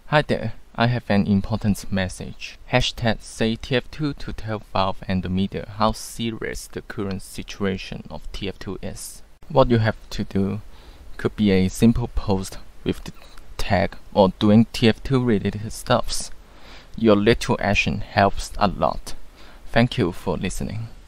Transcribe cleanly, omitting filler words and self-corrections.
Hi there, I have an important message. Hashtag say TF2 to tell Valve and the media how serious the current situation of TF2 is. What you have to do could be a simple post with the tag or doing TF2 related stuffs. Your little action helps a lot. Thank you for listening.